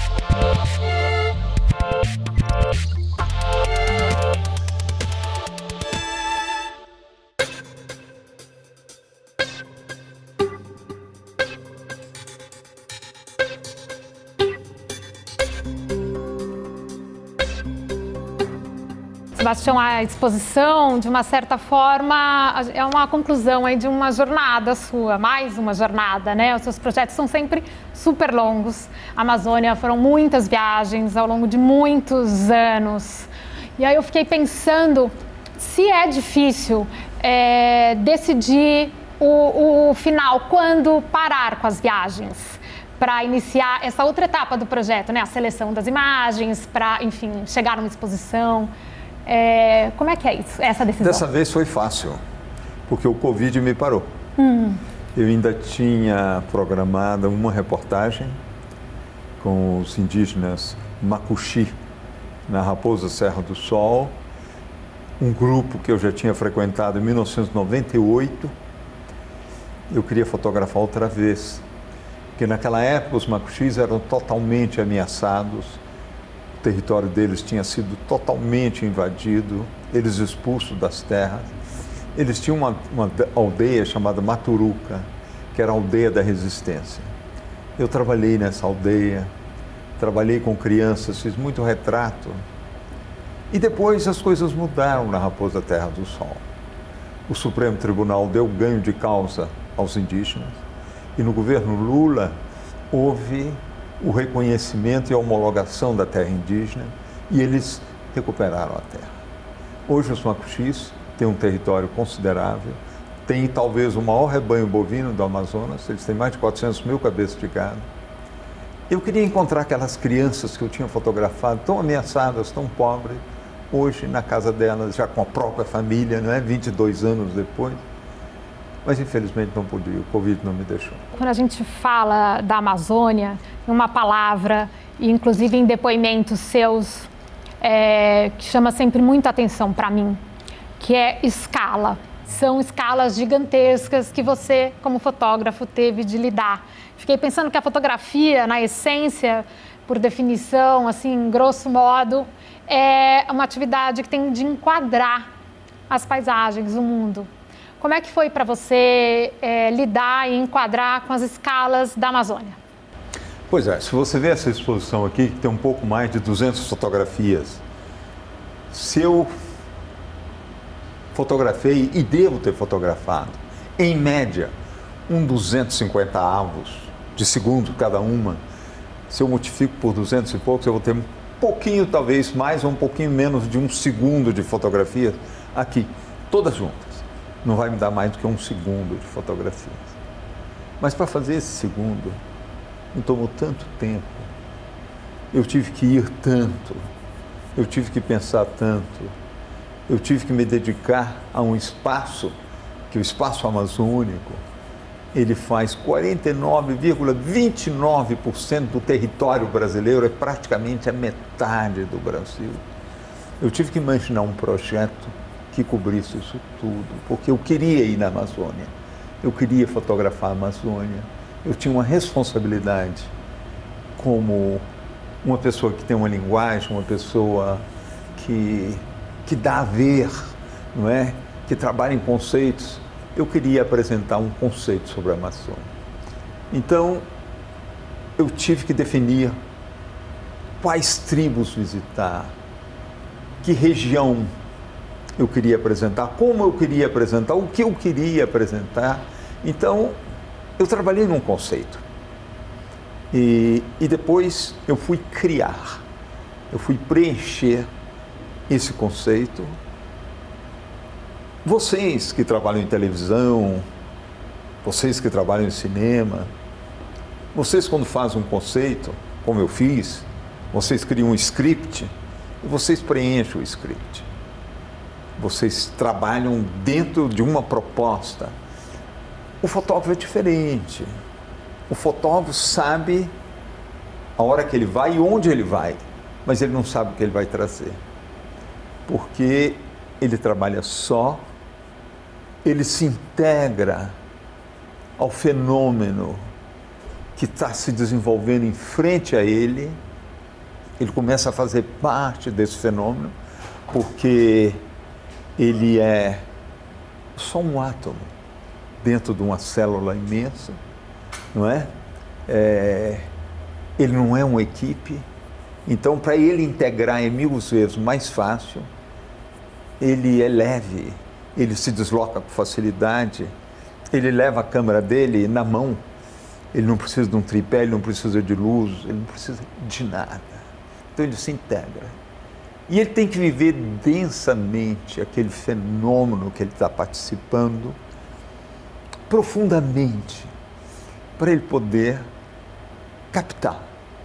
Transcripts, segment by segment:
Sebastião, a exposição, de uma certa forma, é uma conclusão aí de uma jornada sua, mais uma jornada, né? Os seus projetos são sempre super longos. A Amazônia foram muitas viagens ao longo de muitos anos. E aí eu fiquei pensando se é difícil decidir o final, quando parar com as viagens, para iniciar essa outra etapa do projeto, né? A seleção das imagens, para, enfim, chegar numa exposição. Como é que é isso, essa decisão? Dessa vez foi fácil, porque o Covid me parou. Eu ainda tinha programado uma reportagem com os indígenas Macuxi, na Raposa Serra do Sol, um grupo que eu já tinha frequentado em 1998. Eu queria fotografar outra vez, porque naquela época os Macuxis eram totalmente ameaçados. O território deles tinha sido totalmente invadido, eles expulsos das terras. Eles tinham uma aldeia chamada Maturuca, que era a aldeia da resistência. Eu trabalhei nessa aldeia, trabalhei com crianças, fiz muito retrato. E depois as coisas mudaram na Raposa Terra do Sol. O Supremo Tribunal deu ganho de causa aos indígenas e no governo Lula houve o reconhecimento e a homologação da terra indígena e eles recuperaram a terra. Hoje os Macuxis têm um território considerável, têm talvez o maior rebanho bovino do Amazonas, eles têm mais de 400 mil cabeças de gado. Eu queria encontrar aquelas crianças que eu tinha fotografado, tão ameaçadas, tão pobres, hoje na casa delas, já com a própria família, não é? 22 anos depois. Mas infelizmente não podia, o Covid não me deixou. Quando a gente fala da Amazônia, em uma palavra, e inclusive em depoimentos seus, que chama sempre muita atenção para mim, que é escala. São escalas gigantescas que você, como fotógrafo, teve de lidar. Fiquei pensando que a fotografia, na essência, por definição, assim, grosso modo, é uma atividade que tem de enquadrar as paisagens, o mundo. Como é que foi para você lidar e enquadrar com as escalas da Amazônia? Pois é, se você vê essa exposição aqui, que tem um pouco mais de 200 fotografias, se eu fotografei, e devo ter fotografado, em média, 250 avos de segundo cada uma, se eu multiplico por 200 e poucos, eu vou ter um pouquinho, talvez mais ou um pouquinho menos de um segundo de fotografia aqui, todas juntas. Não vai me dar mais do que um segundo de fotografias. Mas para fazer esse segundo, me tomou tanto tempo, eu tive que ir tanto, eu tive que pensar tanto, eu tive que me dedicar a um espaço, que o espaço amazônico, ele faz 49,29% do território brasileiro, é praticamente a metade do Brasil. Eu tive que imaginar um projeto que cobrisse isso tudo, porque eu queria ir na Amazônia, eu queria fotografar a Amazônia, eu tinha uma responsabilidade como uma pessoa que tem uma linguagem, uma pessoa que dá a ver, não é? Que trabalha em conceitos. Eu queria apresentar um conceito sobre a Amazônia. Então, eu tive que definir quais tribos visitar, que região eu queria apresentar, como eu queria apresentar, o que eu queria apresentar. Então, eu trabalhei num conceito. E depois eu fui criar, eu fui preencher esse conceito. Vocês que trabalham em televisão, vocês que trabalham em cinema, vocês quando fazem um conceito, como eu fiz, vocês criam um script e vocês preenchem o script. Vocês trabalham dentro de uma proposta. O fotógrafo é diferente. O fotógrafo sabe a hora que ele vai e onde ele vai, mas ele não sabe o que ele vai trazer. Porque ele trabalha só, ele se integra ao fenômeno que está se desenvolvendo em frente a ele ele começa a fazer parte desse fenômeno, porque ele é só um átomo dentro de uma célula imensa, não é? Ele não é uma equipe, então para ele integrar é 1000 vezes mais fácil, ele é leve, ele se desloca com facilidade, ele leva a câmera dele na mão, ele não precisa de um tripé, ele não precisa de luz, ele não precisa de nada, então ele se integra. E ele tem que viver densamente aquele fenômeno que ele está participando, profundamente, para ele poder captar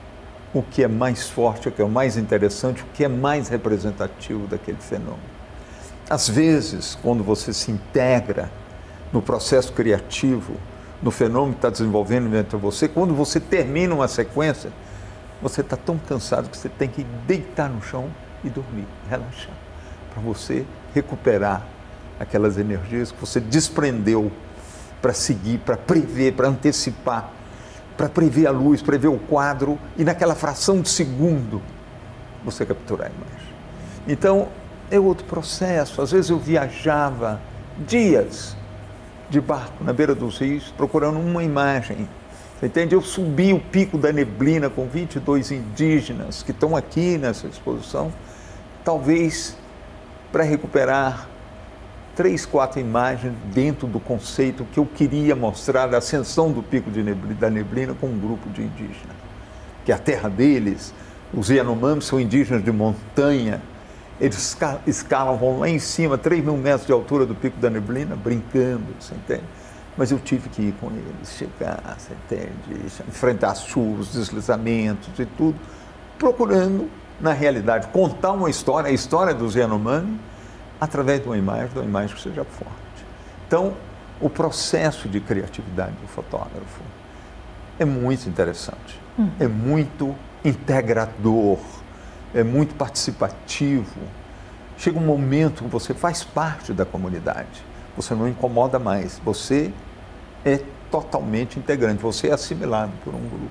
o que é mais forte, o que é mais interessante, o que é mais representativo daquele fenômeno. Às vezes, quando você se integra no processo criativo, no fenômeno que está desenvolvendo dentro de você, quando você termina uma sequência, você está tão cansado que você tem que deitar no chão e dormir, relaxar, para você recuperar aquelas energias que você desprendeu para seguir, para prever, para antecipar, para prever a luz, prever o quadro e naquela fração de segundo você capturar a imagem. Então, é outro processo. Às vezes eu viajava dias de barco na beira dos rios procurando uma imagem. Você entende? Eu subi o Pico da Neblina com 22 indígenas que estão aqui nessa exposição, talvez para recuperar 3, 4 imagens dentro do conceito que eu queria mostrar da ascensão do Pico da Neblina com um grupo de indígenas. Que a terra deles, os Yanomami são indígenas de montanha, eles escalam, vão lá em cima, 3.000 metros de altura do Pico da Neblina, brincando, você entende? Mas eu tive que ir com eles, chegar, você entende? Enfrentar as chuvas, deslizamentos e tudo, procurando, na realidade, contar uma história, a história dos Yanomami, através de uma imagem que seja forte. Então, o processo de criatividade do fotógrafo é muito interessante, é muito integrador, é muito participativo. Chega um momento que você faz parte da comunidade, você não incomoda mais, você é totalmente integrante, você é assimilado por um grupo.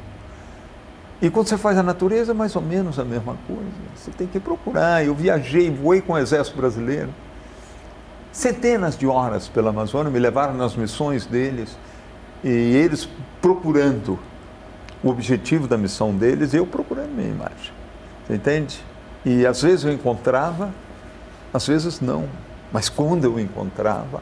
E quando você faz a natureza, é mais ou menos a mesma coisa. Você tem que procurar. Eu viajei, voei com o Exército Brasileiro, centenas de horas pela Amazônia, me levaram nas missões deles, e eles procurando o objetivo da missão deles, e eu procurando minha imagem. Você entende? E às vezes eu encontrava, às vezes não. Mas quando eu encontrava,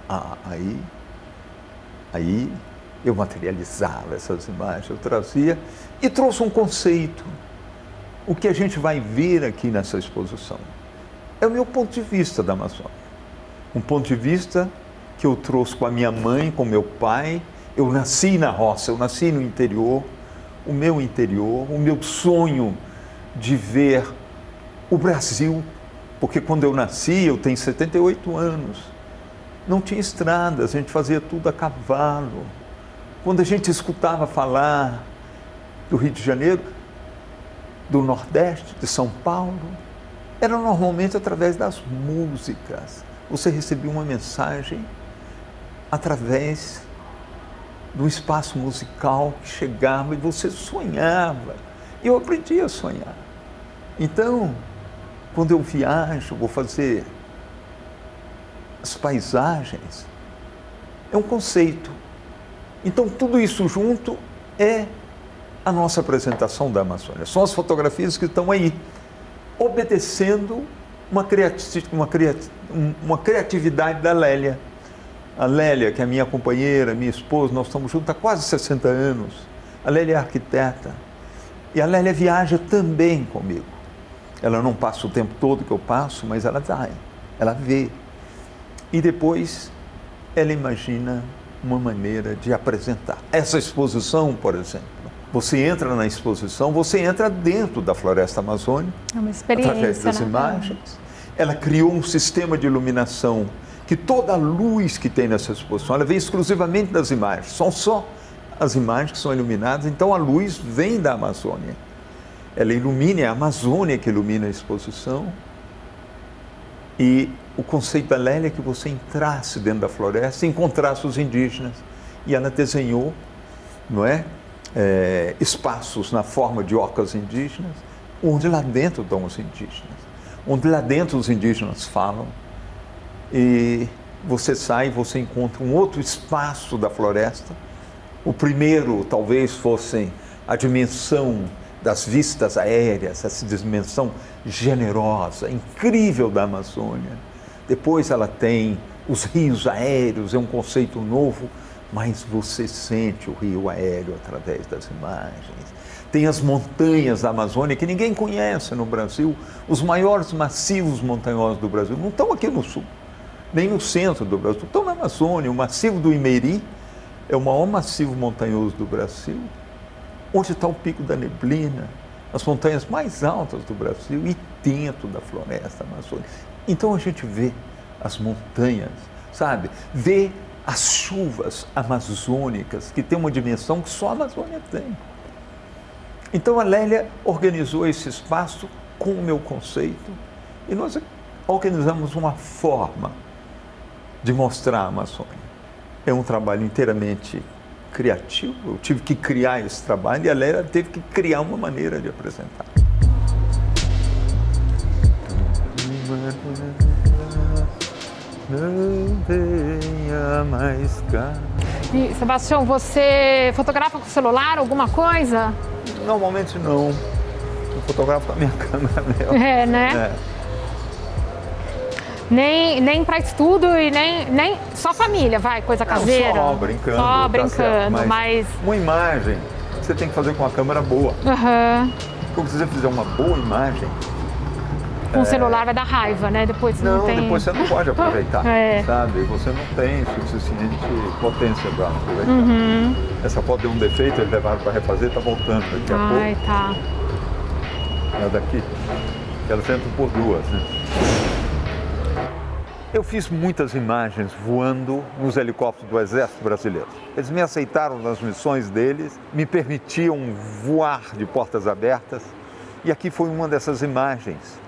aí eu materializava essas imagens, eu trazia e trouxe um conceito. O que a gente vai ver aqui nessa exposição é o meu ponto de vista da Amazônia. Um ponto de vista que eu trouxe com a minha mãe, com meu pai. Eu nasci na roça, eu nasci no interior, o meu sonho de ver o Brasil, porque quando eu nasci, eu tenho 78 anos, não tinha estrada, a gente fazia tudo a cavalo. Quando a gente escutava falar do Rio de Janeiro, do Nordeste, de São Paulo, era normalmente através das músicas. Você recebia uma mensagem através do espaço musical que chegava e você sonhava. E eu aprendi a sonhar. Então, quando eu viajo, vou fazer as paisagens, é um conceito. Então, tudo isso junto é a nossa apresentação da Amazônia. São as fotografias que estão aí, obedecendo uma criatividade da Lélia. A Lélia, que é minha companheira, minha esposa, nós estamos juntos há quase 60 anos. A Lélia é arquiteta. E a Lélia viaja também comigo. Ela não passa o tempo todo que eu passo, mas ela vai, ela vê. E depois ela imagina uma maneira de apresentar. Essa exposição, por exemplo, você entra na exposição, você entra dentro da floresta amazônica, é uma experiência, através das imagens. Ela criou um sistema de iluminação que toda a luz que tem nessa exposição, ela vem exclusivamente das imagens. São só as imagens que são iluminadas, então a luz vem da Amazônia. Ela ilumina, é a Amazônia que ilumina a exposição. E o conceito da Lélia é que você entrasse dentro da floresta e encontrasse os indígenas. E ela desenhou, não é? Espaços na forma de ocas indígenas onde lá dentro estão os indígenas, onde lá dentro os indígenas falam, e você sai e você encontra um outro espaço da floresta. O primeiro talvez fosse a dimensão das vistas aéreas, essa dimensão generosa, incrível da Amazônia. Depois ela tem os rios aéreos, é um conceito novo, mas você sente o rio aéreo através das imagens. Tem as montanhas da Amazônia que ninguém conhece no Brasil. Os maiores massivos montanhosos do Brasil não estão aqui no sul, nem no centro do Brasil, estão na Amazônia. O massivo do Imeri é o maior massivo montanhoso do Brasil, onde está o Pico da Neblina, as montanhas mais altas do Brasil e dentro da floresta amazônica. Então a gente vê as montanhas, sabe? Vê as chuvas amazônicas, que tem uma dimensão que só a Amazônia tem. Então a Lélia organizou esse espaço com o meu conceito e nós organizamos uma forma de mostrar a Amazônia. É um trabalho inteiramente criativo, eu tive que criar esse trabalho e a Lélia teve que criar uma maneira de apresentar. Não venha mais cá. E, Sebastião, você fotografa com o celular, alguma coisa? Normalmente não. Eu fotografo com a minha câmera mesmo. É, né? Nem para estudo e nem só família, vai, coisa caseira. Só brincando. Só brincando, certo, mas... Uma imagem você tem que fazer com uma câmera boa. Porque se você fizer uma boa imagem... Com o celular vai dar raiva, né? Depois não tem... depois você não pode aproveitar, sabe? Você não tem suficiente potência para aproveitar. Essa foto deu um defeito, eles levaram para refazer, está voltando daqui a pouco. Tá. É daqui. Elas entram por duas, né? Eu fiz muitas imagens voando nos helicópteros do Exército Brasileiro. Eles me aceitaram nas missões deles, me permitiam voar de portas abertas. E aqui foi uma dessas imagens.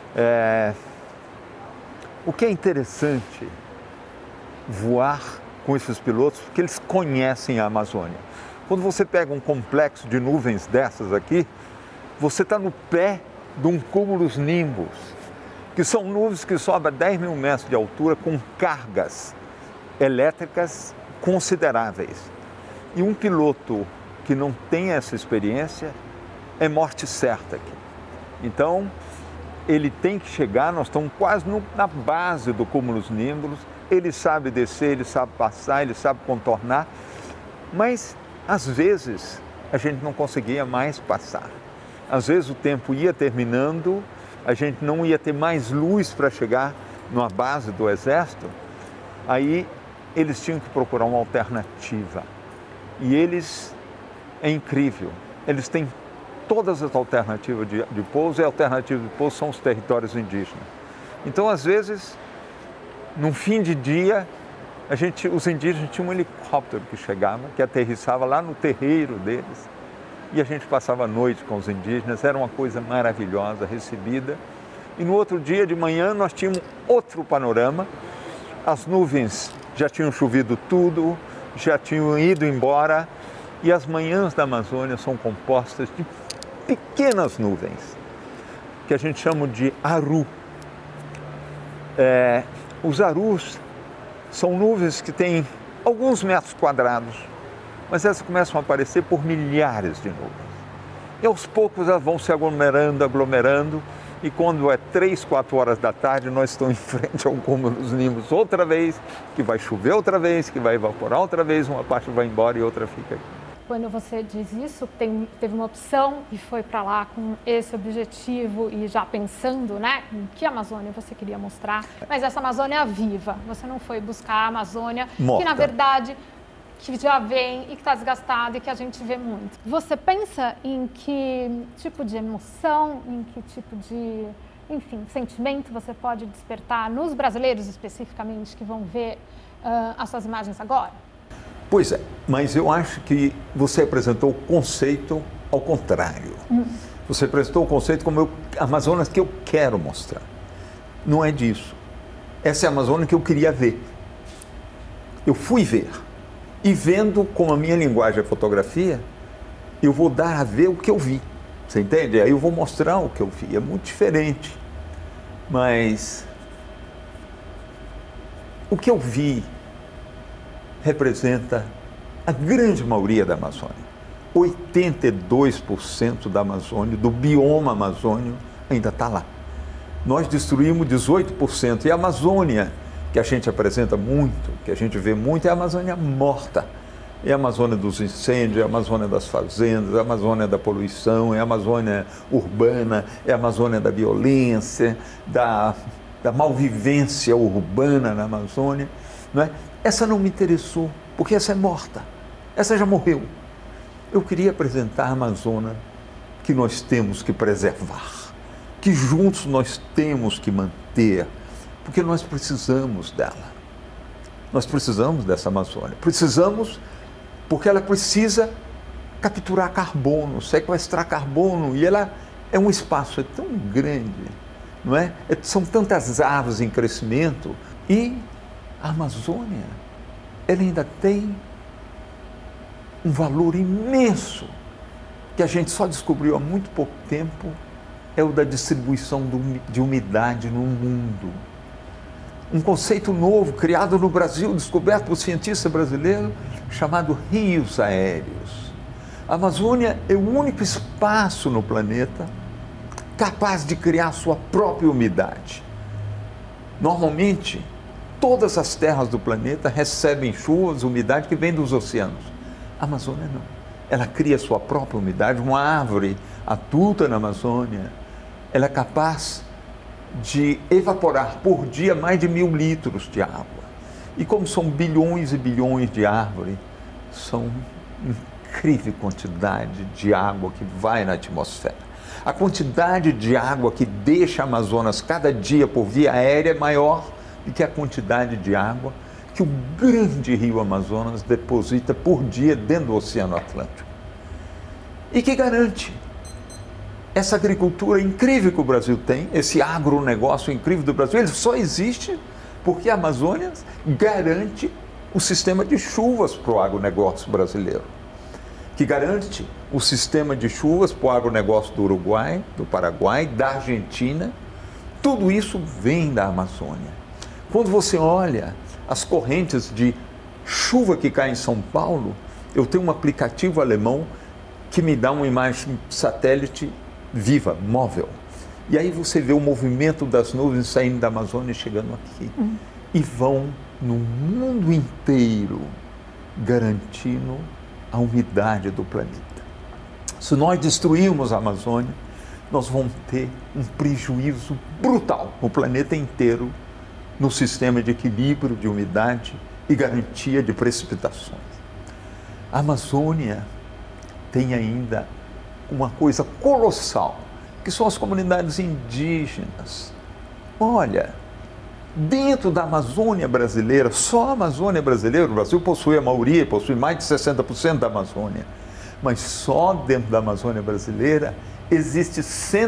O que é interessante voar com esses pilotos, porque eles conhecem a Amazônia. Quando você pega um complexo de nuvens dessas aqui, você está no pé de um cúmulus nimbus, que são nuvens que sobem a 10 mil metros de altura com cargas elétricas consideráveis. E um piloto que não tem essa experiência é morte certa aqui. Então, ele tem que chegar, nós estamos quase na base do cúmulus nimbus, ele sabe descer, ele sabe passar, ele sabe contornar, mas às vezes a gente não conseguia mais passar. Às vezes o tempo ia terminando, a gente não ia ter mais luz para chegar numa base do Exército, aí eles tinham que procurar uma alternativa. E eles, é incrível, eles têm todas as alternativas de pouso, e a alternativa de pouso são os territórios indígenas. Então, às vezes, num fim de dia, os indígenas tinham um helicóptero que chegava, que aterrissava lá no terreiro deles, e a gente passava a noite com os indígenas, era uma coisa maravilhosa, recebida. E no outro dia de manhã nós tínhamos outro panorama, as nuvens já tinham chovido tudo, já tinham ido embora, e as manhãs da Amazônia são compostas de pequenas nuvens, que a gente chama de aru. Os arus são nuvens que têm alguns metros quadrados, mas elas começam a aparecer por milhares de nuvens. E aos poucos elas vão se aglomerando, e quando é 3, 4 horas da tarde, nós estamos em frente ao cúmulus nimbus outra vez, que vai chover outra vez, que vai evaporar outra vez, uma parte vai embora e outra fica aqui. Quando você diz isso, teve uma opção e foi para lá com esse objetivo e já pensando, né, em que Amazônia você queria mostrar. Mas essa Amazônia viva, você não foi buscar a Amazônia morta, que na verdade que já vem e que está desgastada e que a gente vê muito. Você pensa em que tipo de emoção, em que tipo de, enfim, sentimento você pode despertar nos brasileiros especificamente que vão ver as suas imagens agora? Pois é, mas eu acho que você apresentou o conceito ao contrário. Você apresentou o conceito como a Amazônia que eu quero mostrar. Não é disso. Essa é a Amazônia que eu queria ver. Eu fui ver. E vendo com a minha linguagem a fotografia, eu vou dar a ver o que eu vi. Você entende? Aí eu vou mostrar o que eu vi. É muito diferente. Mas o que eu vi representa a grande maioria da Amazônia. 82% da Amazônia, do bioma amazônio, ainda está lá. Nós destruímos 18%. E a Amazônia, que a gente apresenta muito, que a gente vê muito, é a Amazônia morta. É a Amazônia dos incêndios, é a Amazônia das fazendas, é a Amazônia da poluição, é a Amazônia urbana, é a Amazônia da violência, da malvivência urbana na Amazônia. Não é? Essa não me interessou, porque essa é morta. Essa já morreu. Eu queria apresentar a Amazônia que nós temos que preservar, que juntos nós temos que manter, porque nós precisamos dela. Nós precisamos dessa Amazônia. Precisamos porque ela precisa capturar carbono, sequestrar carbono, e ela é um espaço tão grande, não é? São tantas árvores em crescimento, e a Amazônia, ela ainda tem um valor imenso, que a gente só descobriu há muito pouco tempo, é o da distribuição de umidade no mundo. Um conceito novo, criado no Brasil, descoberto por cientista brasileiro, chamado rios aéreos. A Amazônia é o único espaço no planeta capaz de criar sua própria umidade. Normalmente, todas as terras do planeta recebem chuvas, umidade que vem dos oceanos. A Amazônia não. Ela cria sua própria umidade. Uma árvore adulta na Amazônia, ela é capaz de evaporar por dia mais de 1.000 litros de água. E como são bilhões e bilhões de árvores, são incrível quantidade de água que vai na atmosfera. A quantidade de água que deixa a Amazonas cada dia por via aérea é maior do que a quantidade de água que o grande rio Amazonas deposita por dia dentro do Oceano Atlântico. E que garante essa agricultura incrível que o Brasil tem, esse agronegócio incrível do Brasil, ele só existe porque a Amazônia garante o sistema de chuvas para o agronegócio brasileiro, que garante o sistema de chuvas para o agronegócio do Uruguai, do Paraguai, da Argentina. Tudo isso vem da Amazônia. Quando você olha as correntes de chuva que caem em São Paulo, eu tenho um aplicativo alemão que me dá uma imagem satélite viva, móvel. E aí você vê o movimento das nuvens saindo da Amazônia e chegando aqui. E vão no mundo inteiro garantindo a umidade do planeta. Se nós destruirmos a Amazônia, nós vamos ter um prejuízo brutal no planeta inteiro no sistema de equilíbrio de umidade e garantia de precipitações. A Amazônia tem ainda uma coisa colossal, que são as comunidades indígenas. Olha, dentro da Amazônia brasileira, só a Amazônia brasileira, o Brasil possui a maioria, possui mais de 60% da Amazônia, mas só dentro da Amazônia brasileira existem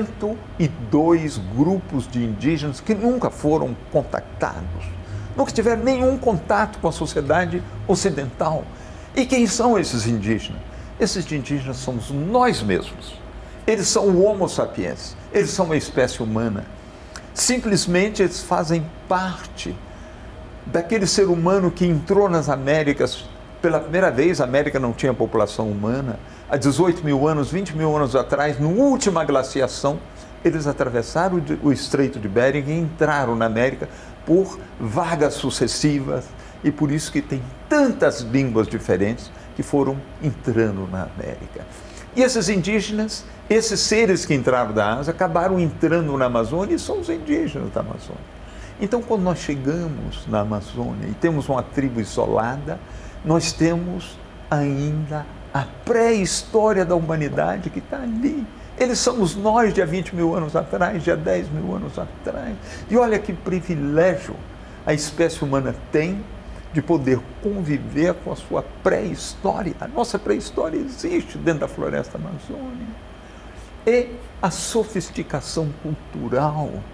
102 grupos de indígenas que nunca foram contactados, nunca tiveram nenhum contato com a sociedade ocidental. E quem são esses indígenas? Esses indígenas somos nós mesmos. Eles são o Homo sapiens, eles são uma espécie humana. Simplesmente eles fazem parte daquele ser humano que entrou nas Américas. Pela primeira vez, a América não tinha população humana. Há 18.000 anos, 20.000 anos atrás, na última glaciação, eles atravessaram o Estreito de Bering e entraram na América por vagas sucessivas. E por isso que tem tantas línguas diferentes que foram entrando na América. E esses indígenas, esses seres que entraram da Ásia, acabaram entrando na Amazônia e são os indígenas da Amazônia. Então, quando nós chegamos na Amazônia e temos uma tribo isolada, nós temos ainda a pré-história da humanidade que está ali. Eles somos nós de há 20.000 anos atrás, de há 10.000 anos atrás. E olha que privilégio a espécie humana tem de poder conviver com a sua pré-história. A nossa pré-história existe dentro da floresta amazônica. E a sofisticação cultural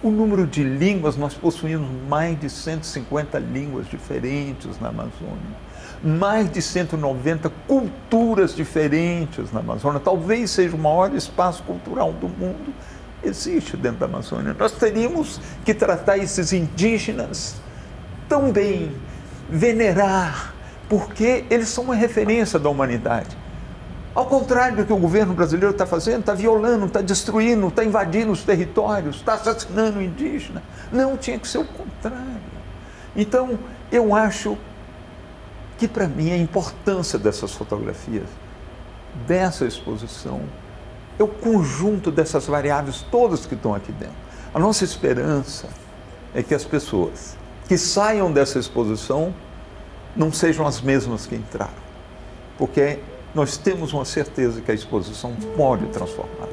O número de línguas, nós possuímos mais de 150 línguas diferentes na Amazônia. Mais de 190 culturas diferentes na Amazônia. Talvez seja o maior espaço cultural do mundo. Existe dentro da Amazônia. Nós teríamos que tratar esses indígenas tão bem, venerar, porque eles são uma referência da humanidade. Ao contrário do que o governo brasileiro está fazendo, está violando, está destruindo, está invadindo os territórios, está assassinando o indígena. Não, tinha que ser o contrário. Então, eu acho que, para mim, a importância dessas fotografias, dessa exposição, é o conjunto dessas variáveis todas que estão aqui dentro. A nossa esperança é que as pessoas que saiam dessa exposição não sejam as mesmas que entraram, porque nós temos uma certeza que a exposição pode transformar.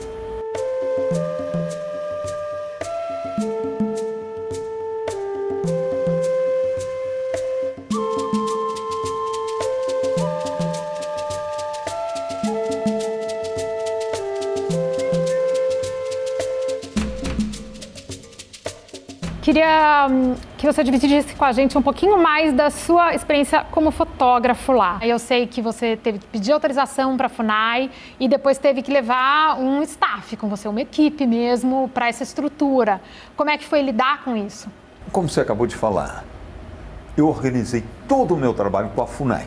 Queria que você dividisse com a gente um pouquinho mais da sua experiência como fotógrafo lá. Eu sei que você teve que pedir autorização para a FUNAI e depois teve que levar um staff com você, uma equipe mesmo, para essa estrutura. Como é que foi lidar com isso? Como você acabou de falar, eu organizei todo o meu trabalho com a FUNAI.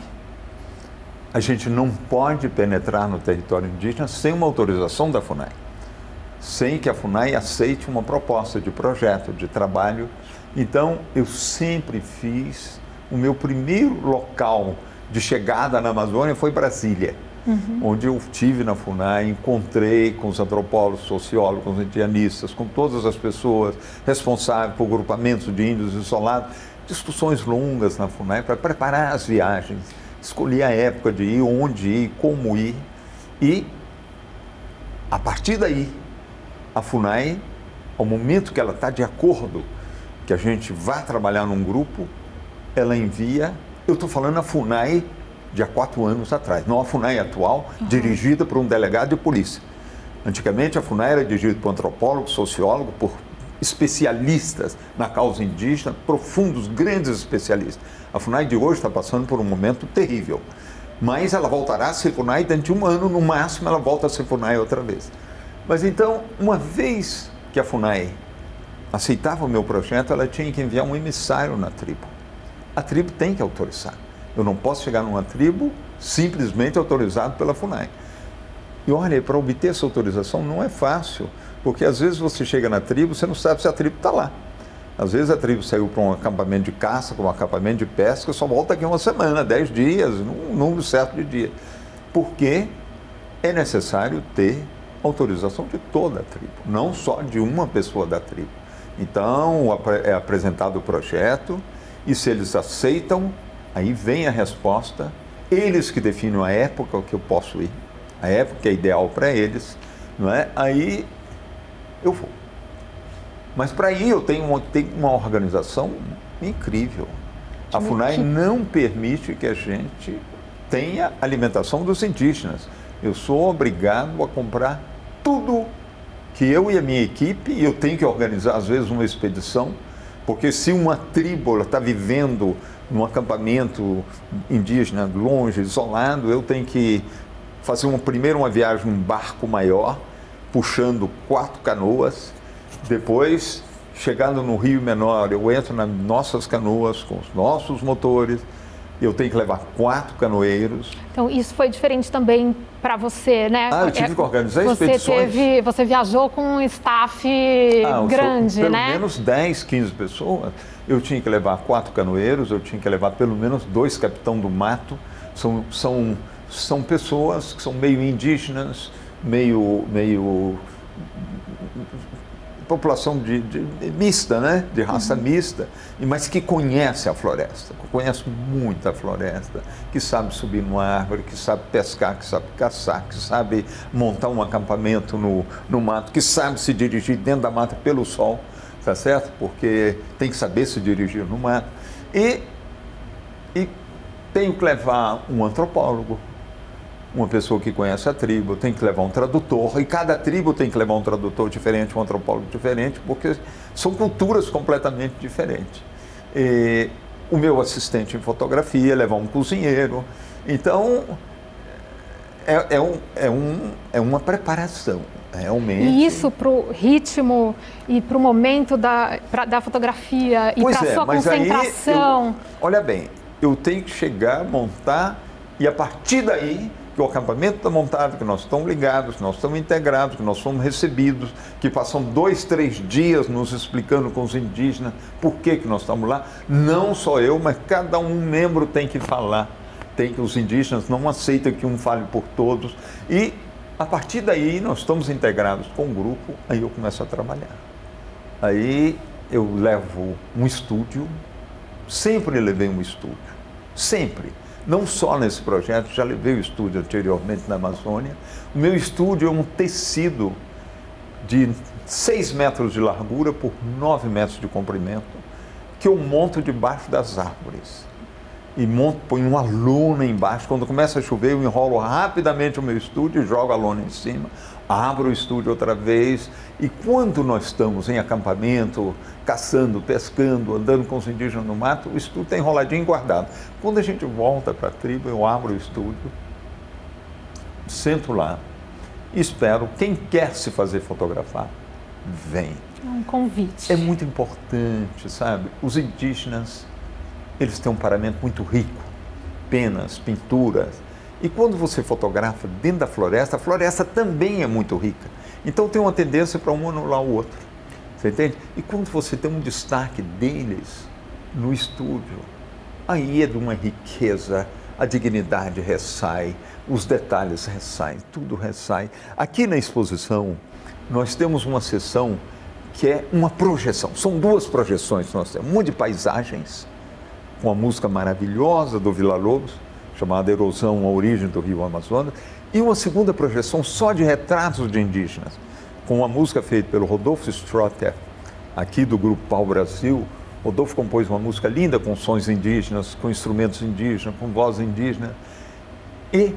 A gente não pode penetrar no território indígena sem uma autorização da FUNAI, sem que a FUNAI aceite uma proposta de projeto, de trabalho. Então, eu sempre fiz, o meu primeiro local de chegada na Amazônia foi Brasília, onde eu estive na FUNAI, encontrei com os antropólogos, sociólogos, indianistas, com todas as pessoas responsáveis por grupamentos de índios isolados, discussões longas na FUNAI para preparar as viagens, escolher a época de ir, onde ir, como ir, e a partir daí, a FUNAI, ao momento que ela está de acordo que a gente vá trabalhar num grupo, ela envia, eu estou falando a FUNAI de há 4 anos atrás, não a FUNAI atual, dirigida por um delegado de polícia. Antigamente a FUNAI era dirigida por antropólogos, sociólogos, por especialistas na causa indígena, profundos, grandes especialistas. A FUNAI de hoje está passando por um momento terrível, mas ela voltará a ser FUNAI dentro de 1 ano, no máximo ela volta a ser FUNAI outra vez. Mas então, uma vez que a FUNAI aceitava o meu projeto, ela tinha que enviar um emissário na tribo. A tribo tem que autorizar. Eu não posso chegar numa tribo simplesmente autorizado pela FUNAI. E olha, para obter essa autorização não é fácil, porque às vezes você chega na tribo, você não sabe se a tribo está lá. Às vezes a tribo saiu para um acampamento de caça, para um acampamento de pesca, só volta daqui 1 semana, 10 dias, num número certo de dias. Porque é necessário ter autorização de toda a tribo, não só de uma pessoa da tribo. Então, é apresentado o projeto e se eles aceitam, aí vem a resposta, eles que definem a época que eu posso ir, a época que é ideal para eles, não é? Aí eu vou. Mas para ir eu tenho uma organização incrível. A FUNAI não permite que a gente tenha alimentação dos indígenas. Eu sou obrigado a comprar tudo que eu e a minha equipe, eu tenho que organizar às vezes uma expedição, porque se uma tribo está vivendo num acampamento indígena longe, isolado, eu tenho que fazer primeiro uma viagem num barco maior, puxando 4 canoas, depois, chegando no Rio Menor, eu entro nas nossas canoas com os nossos motores, eu tenho que levar 4 canoeiros. Então, isso foi diferente também para você, né? Eu tive que organizar expedições. Você viajou com um staff grande, pelo né? Pelo menos 10, 15 pessoas. Eu tinha que levar 4 canoeiros, eu tinha que levar pelo menos 2 capitão do mato. São pessoas que são meio indígenas, meio população mista, né? De raça mista, mas que conhece a floresta, que conhece muito a floresta, que sabe subir numa árvore, que sabe pescar, que sabe caçar, que sabe montar um acampamento no mato, que sabe se dirigir dentro da mata pelo sol, tá certo? Porque tem que saber se dirigir no mato. E tenho que levar um antropólogo, uma pessoa que conhece a tribo, tem que levar um tradutor, e cada tribo tem que levar um tradutor diferente, um antropólogo diferente, porque são culturas completamente diferentes. O meu assistente em fotografia, levar um cozinheiro. Então, é uma preparação, realmente. E isso para o ritmo e para o momento da fotografia e para a sua concentração. Olha bem, eu tenho que chegar, montar, e a partir daí, que o acampamento está montado, que nós estamos ligados, que nós estamos integrados, que nós somos recebidos, que passam 2, 3 dias nos explicando com os indígenas por que nós estamos lá. Não só eu, mas cada um membro tem que falar. Os indígenas não aceitam que um fale por todos. E a partir daí nós estamos integrados com o grupo, aí eu começo a trabalhar. Aí eu levo um estúdio, sempre levei um estúdio, sempre. Não só nesse projeto, já levei o estúdio anteriormente na Amazônia. O meu estúdio é um tecido de 6 metros de largura por 9 metros de comprimento, que eu monto debaixo das árvores. E ponho uma lona embaixo. Quando começa a chover, eu enrolo rapidamente o meu estúdio e jogo a lona em cima, abro o estúdio outra vez. E quando nós estamos em acampamento, caçando, pescando, andando com os indígenas no mato, o estúdio está enroladinho e guardado. Quando a gente volta para a tribo, eu abro o estúdio, sento lá e espero. Quem quer se fazer fotografar, vem. É um convite. É muito importante, sabe? Os indígenas, eles têm um paramento muito rico, penas, pinturas. E quando você fotografa dentro da floresta, a floresta também é muito rica. Então tem uma tendência para um anular o outro. Você entende? E quando você tem um destaque deles no estúdio, aí é de uma riqueza, a dignidade ressai, os detalhes ressaem, tudo ressai. Aqui na exposição, nós temos uma seção que é uma projeção. São 2 projeções que nós temos. Uma de paisagens, com a música maravilhosa do Villa-Lobos, chamada Erosão, a origem do Rio Amazonas, e uma segunda projeção só de retratos de indígenas, com uma música feita pelo Rodolfo Strotter, aqui do Grupo Pau Brasil. Rodolfo compôs uma música linda com sons indígenas, com instrumentos indígenas, com voz indígena. E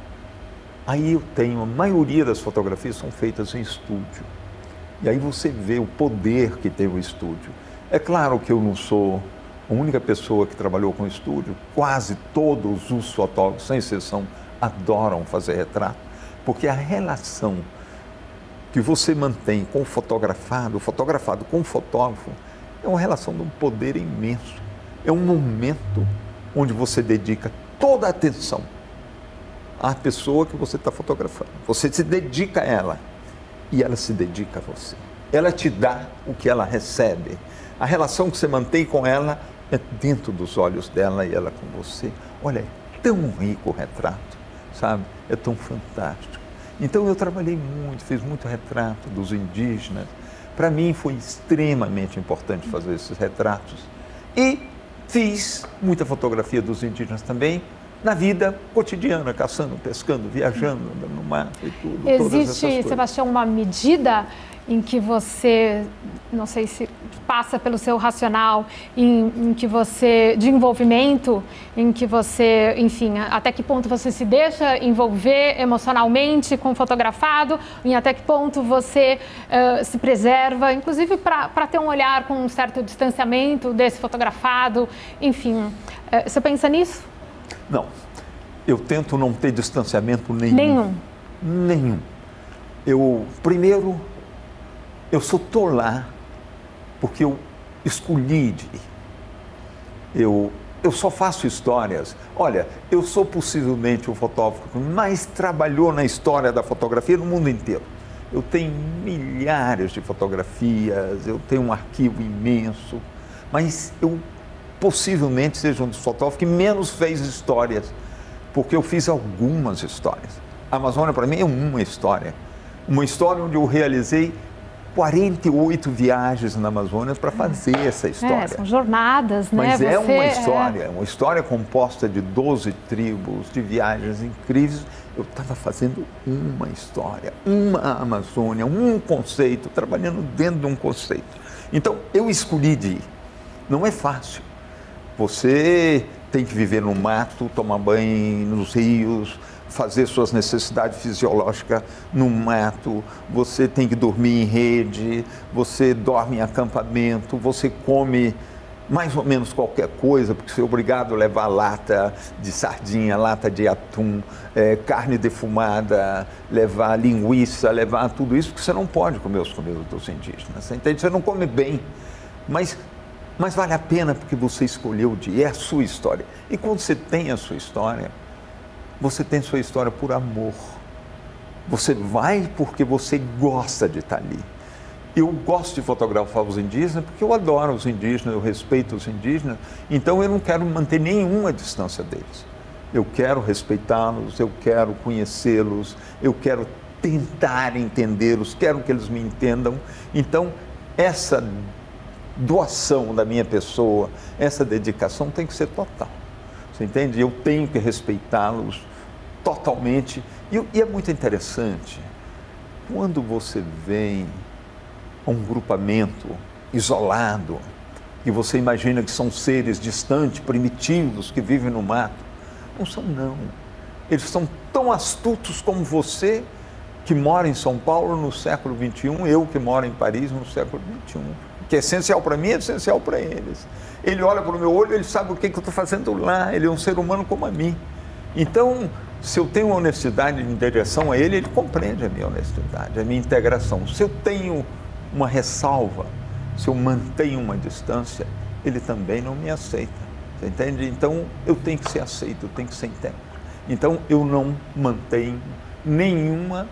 aí eu tenho, a maioria das fotografias são feitas em estúdio. E aí você vê o poder que tem o estúdio. É claro que eu não sou a única pessoa que trabalhou com estúdio. Quase todos os fotógrafos, sem exceção, adoram fazer retrato, porque a relação que você mantém com o fotografado com o fotógrafo, é uma relação de um poder imenso. É um momento onde você dedica toda a atenção à pessoa que você está fotografando. Você se dedica a ela e ela se dedica a você. Ela te dá o que ela recebe. A relação que você mantém com ela é dentro dos olhos dela e ela com você. Olha, é tão rico o retrato, sabe? É tão fantástico. Então eu trabalhei muito, fiz muito retrato dos indígenas. Para mim foi extremamente importante fazer esses retratos. E fiz muita fotografia dos indígenas também, na vida cotidiana, caçando, pescando, viajando, andando no mato e tudo. Existe, Sebastião, uma medida em que você, não sei se passa pelo seu racional, em que você, de envolvimento, em que você, enfim, até que ponto você se deixa envolver emocionalmente com o fotografado, em até que ponto você se preserva, inclusive para ter um olhar com um certo distanciamento desse fotografado, enfim, você pensa nisso? Não, eu tento não ter distanciamento nenhum. Nenhum. Primeiro, eu só estou lá porque eu escolhi de ir. Eu só faço histórias. Olha, eu sou possivelmente o fotógrafo que mais trabalhou na história da fotografia no mundo inteiro. Eu tenho milhares de fotografias, eu tenho um arquivo imenso, mas eu possivelmente seja um dos fotógrafos que menos fez histórias, porque eu fiz algumas histórias. A Amazônia, para mim, é uma história onde eu realizei 48 viagens na Amazônia para fazer essa história. São jornadas, né? Mas é uma história composta de 12 tribos, de viagens incríveis. Eu estava fazendo uma história, uma Amazônia, um conceito, trabalhando dentro de um conceito. Então, eu escolhi de ir. Não é fácil. Você tem que viver no mato, tomar banho nos rios, fazer suas necessidades fisiológicas no mato, você tem que dormir em rede, você dorme em acampamento, você come mais ou menos qualquer coisa, porque você é obrigado a levar lata de sardinha, lata de atum, carne defumada, levar linguiça, levar tudo isso, porque você não pode comer os comidas dos indígenas, você entende? Você não come bem, mas vale a pena porque você escolheu de ir, é a sua história. E quando você tem a sua história, você tem sua história por amor. Você vai porque você gosta de estar ali. Eu gosto de fotografar os indígenas porque eu adoro os indígenas, eu respeito os indígenas, então eu não quero manter nenhuma distância deles. Eu quero respeitá-los, eu quero conhecê-los, eu quero tentar entendê-los, quero que eles me entendam. Então, essa doação da minha pessoa, essa dedicação tem que ser total. Você entende? Eu tenho que respeitá-los totalmente. E é muito interessante, quando você vem a um grupamento isolado, e você imagina que são seres distantes, primitivos, que vivem no mato. Não são, não. Eles são tão astutos como você, que mora em São Paulo no século XXI, eu que moro em Paris no século XXI. O que é essencial para mim é essencial para eles. Ele olha para o meu olho, ele sabe o que eu estou fazendo lá, ele é um ser humano como a mim. Então, se eu tenho honestidade em direção a ele, ele compreende a minha honestidade, a minha integração. Se eu tenho uma ressalva, se eu mantenho uma distância, ele também não me aceita, você entende? Então, eu tenho que ser aceito, eu tenho que ser íntegro. Então, eu não mantenho nenhuma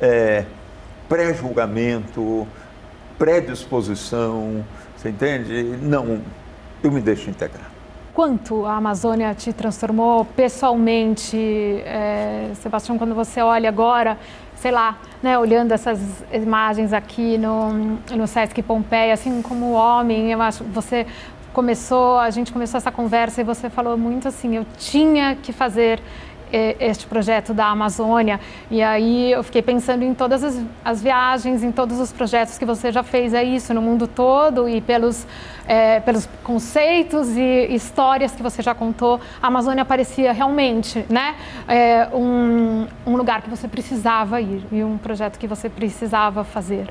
pré-julgamento, predisposição, você entende? Não, eu me deixo integrar. Quanto a Amazônia te transformou pessoalmente, Sebastião, quando você olha agora, sei lá, né, olhando essas imagens aqui no Sesc Pompeia, assim como homem, eu acho que a gente começou essa conversa e você falou muito assim, eu tinha que fazer este projeto da Amazônia, e aí eu fiquei pensando em todas as viagens, em todos os projetos que você já fez, isso no mundo todo, e pelos conceitos e histórias que você já contou, a Amazônia parecia realmente, né, um lugar que você precisava ir, e um projeto que você precisava fazer.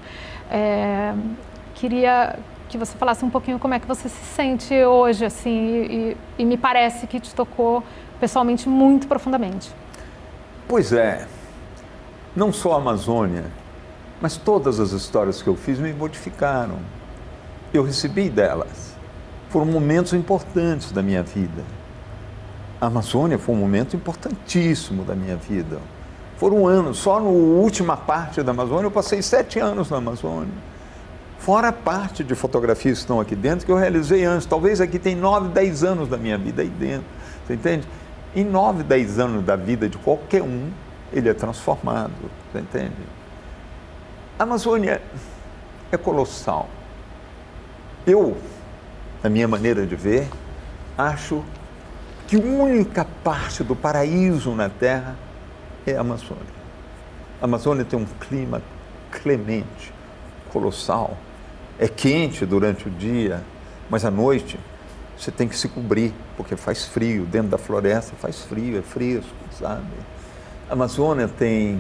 Queria que você falasse um pouquinho como é que você se sente hoje, assim, e me parece que te tocou pessoalmente muito profundamente. Pois é, não só a Amazônia, mas todas as histórias que eu fiz me modificaram. Eu recebi delas. Foram momentos importantes da minha vida. A Amazônia foi um momento importantíssimo da minha vida. Foram anos, só na última parte da Amazônia eu passei 7 anos na Amazônia. Fora a parte de fotografias que estão aqui dentro que eu realizei antes. Talvez aqui tem 9, 10 anos da minha vida aí dentro. Você entende? Em 9, 10 anos da vida de qualquer um, ele é transformado, você entende? A Amazônia é colossal. Eu, na minha maneira de ver, acho que a única parte do paraíso na Terra é a Amazônia. A Amazônia tem um clima clemente, colossal. É quente durante o dia, mas à noite você tem que se cobrir, porque faz frio, dentro da floresta faz frio, é fresco, sabe? A Amazônia tem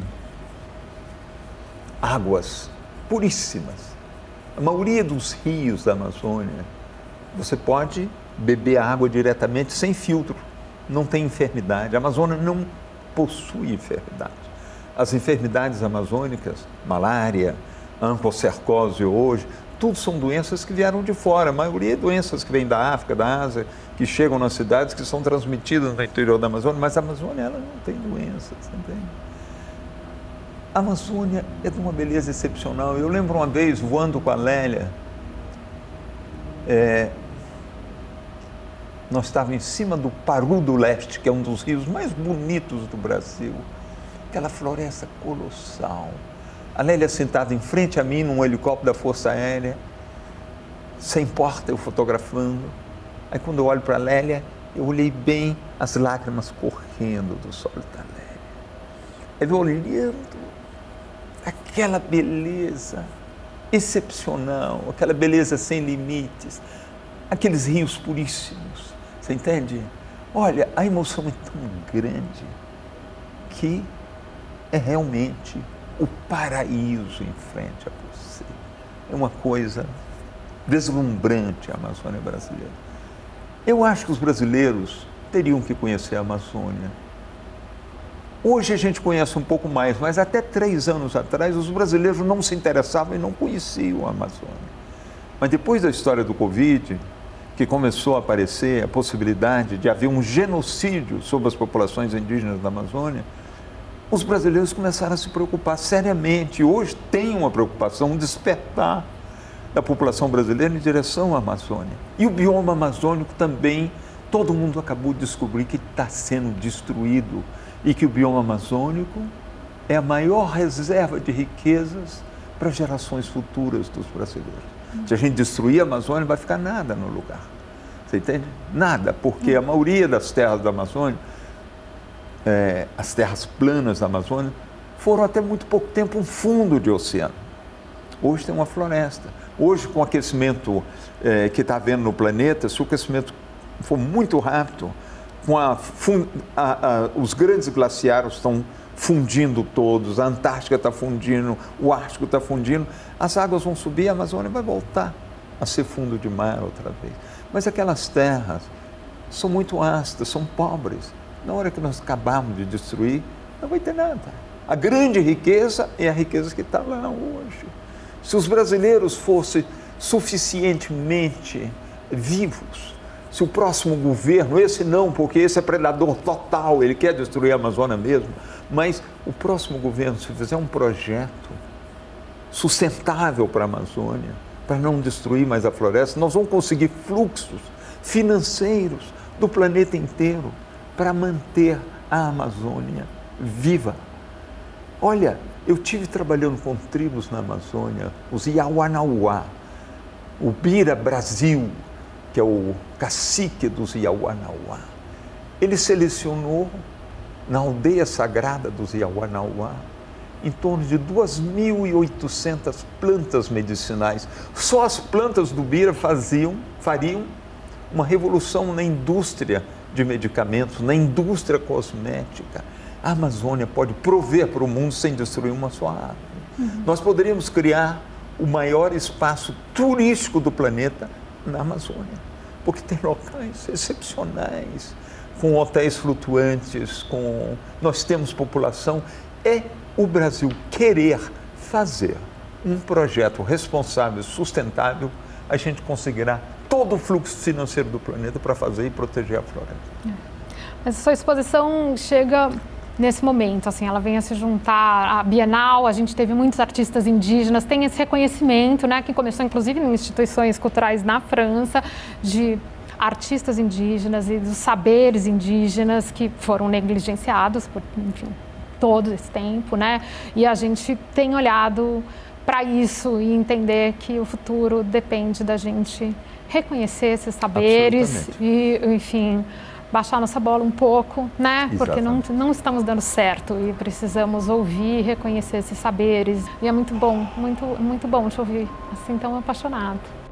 águas puríssimas. A maioria dos rios da Amazônia, você pode beber a água diretamente sem filtro, não tem enfermidade. A Amazônia não possui enfermidade. As enfermidades amazônicas, malária, ancocercose hoje, tudo são doenças que vieram de fora. A maioria é doenças que vêm da África, da Ásia, que chegam nas cidades, que são transmitidas no interior da Amazônia, mas a Amazônia ela não tem doenças, entende? A Amazônia é de uma beleza excepcional. Eu lembro uma vez, voando com a Lélia, nós estávamos em cima do Paru do Leste, que é um dos rios mais bonitos do Brasil. Aquela floresta colossal. A Lélia sentada em frente a mim, num helicóptero da Força Aérea, sem porta, eu fotografando. Aí quando eu olho para a Lélia, eu olhei bem as lágrimas correndo dos olhos da Lélia. Eu olhando aquela beleza excepcional, aquela beleza sem limites, aqueles rios puríssimos, você entende? Olha, a emoção é tão grande aqui é realmente o paraíso em frente a você. É uma coisa deslumbrante a Amazônia brasileira. Eu acho que os brasileiros teriam que conhecer a Amazônia. Hoje a gente conhece um pouco mais, mas até 3 anos atrás os brasileiros não se interessavam e não conheciam a Amazônia. Mas depois da história do Covid, que começou a aparecer a possibilidade de haver um genocídio sobre as populações indígenas da Amazônia, os brasileiros começaram a se preocupar seriamente. Hoje tem uma preocupação, um despertar da população brasileira em direção à Amazônia. E o bioma amazônico também, todo mundo acabou de descobrir que está sendo destruído e que o bioma amazônico é a maior reserva de riquezas para gerações futuras dos brasileiros. Se a gente destruir a Amazônia, não vai ficar nada no lugar. Você entende? Nada, porque a maioria das terras da Amazônia, as terras planas da Amazônia, foram até muito pouco tempo um fundo de oceano. Hoje tem uma floresta. Hoje, com o aquecimento que está havendo no planeta, se o aquecimento for muito rápido, com os grandes glaciares estão fundindo todos, a Antártica está fundindo, o Ártico está fundindo, as águas vão subir, a Amazônia vai voltar a ser fundo de mar outra vez. Mas aquelas terras são muito ácidas, são pobres. Na hora que nós acabarmos de destruir, não vai ter nada. A grande riqueza é a riqueza que está lá hoje. Se os brasileiros fossem suficientemente vivos, se o próximo governo, esse não, porque esse é predador total, ele quer destruir a Amazônia mesmo, mas o próximo governo, se fizer um projeto sustentável para a Amazônia, para não destruir mais a floresta, nós vamos conseguir fluxos financeiros do planeta inteiro para manter a Amazônia viva. Olha, eu tive trabalhando com tribos na Amazônia, os Yawanawá, o Bira Brasil, que é o cacique dos Yawanawá. Ele selecionou na aldeia sagrada dos Yawanawá em torno de 2.800 plantas medicinais. Só as plantas do Bira fariam uma revolução na indústria de medicamentos, na indústria cosmética. A Amazônia pode prover para o mundo sem destruir uma só árvore. Nós poderíamos criar o maior espaço turístico do planeta na Amazônia, porque tem locais excepcionais, com hotéis flutuantes, nós temos população. É o Brasil querer fazer um projeto responsável, sustentável, a gente conseguirá todo o fluxo financeiro do planeta para fazer e proteger a floresta. Mas a sua exposição chega nesse momento, assim, ela vem a se juntar à Bienal, a gente teve muitos artistas indígenas, tem esse reconhecimento, né, que começou inclusive em instituições culturais na França, de artistas indígenas e dos saberes indígenas que foram negligenciados por, enfim, todo esse tempo, né, e a gente tem olhado para isso e entender que o futuro depende da gente reconhecer esses saberes e, enfim, baixar nossa bola um pouco, né? Porque não estamos dando certo e precisamos ouvir e reconhecer esses saberes. E é muito bom te ouvir assim tão apaixonado.